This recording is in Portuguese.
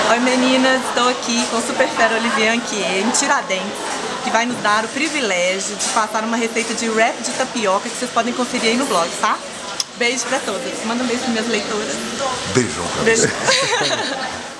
Oi meninas, estou aqui com o Super Fera Olivier Anquier, em Tiradentes, que vai nos dar o privilégio de passar uma receita de wrap de tapioca que vocês podem conferir aí no blog, tá? Beijo pra todas. Manda um beijo para minhas leitoras. Beijão pra você.